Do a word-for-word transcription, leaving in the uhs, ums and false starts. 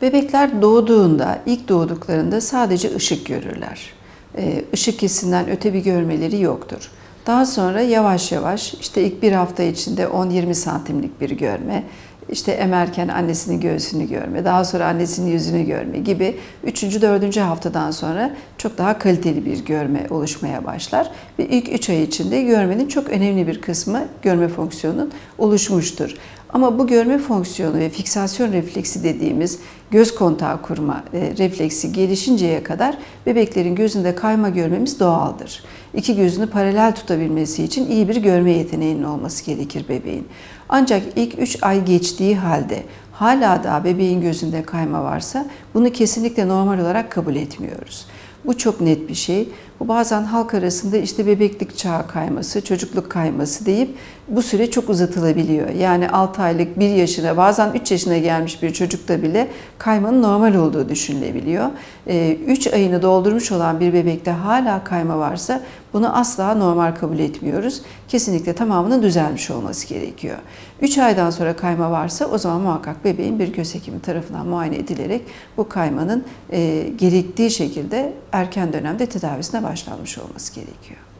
Bebekler doğduğunda, ilk doğduklarında sadece ışık görürler. Işık hissinden öte bir görmeleri yoktur. Daha sonra yavaş yavaş işte ilk bir hafta içinde on yirmi santimlik bir görme, işte emerken annesinin göğsünü görme, daha sonra annesinin yüzünü görme gibi üçüncü dördüncü haftadan sonra çok daha kaliteli bir görme oluşmaya başlar. Ve ilk üç ay içinde görmenin çok önemli bir kısmı görme fonksiyonunun oluşmuştur. Ama bu görme fonksiyonu ve fiksasyon refleksi dediğimiz göz kontağı kurma e, refleksi gelişinceye kadar bebeklerin gözünde kayma görmemiz doğaldır. İki gözünü paralel tutabilmesi için iyi bir görme yeteneğinin olması gerekir bebeğin. Ancak ilk üç ay geçtiği halde hala da bebeğin gözünde kayma varsa bunu kesinlikle normal olarak kabul etmiyoruz. Bu çok net bir şey. Bu bazen halk arasında işte bebeklik çağı kayması, çocukluk kayması deyip bu süre çok uzatılabiliyor. Yani altı aylık, bir yaşına, bazen üç yaşına gelmiş bir çocukta bile kaymanın normal olduğu düşünülebiliyor. üç ayını doldurmuş olan bir bebekte hala kayma varsa bunu asla normal kabul etmiyoruz. Kesinlikle tamamının düzelmiş olması gerekiyor. üç aydan sonra kayma varsa o zaman muhakkak bebeğin bir göz hekimi tarafından muayene edilerek bu kaymanın e, gerektiği şekilde erken dönemde tedavisine başlanmış olması gerekiyor.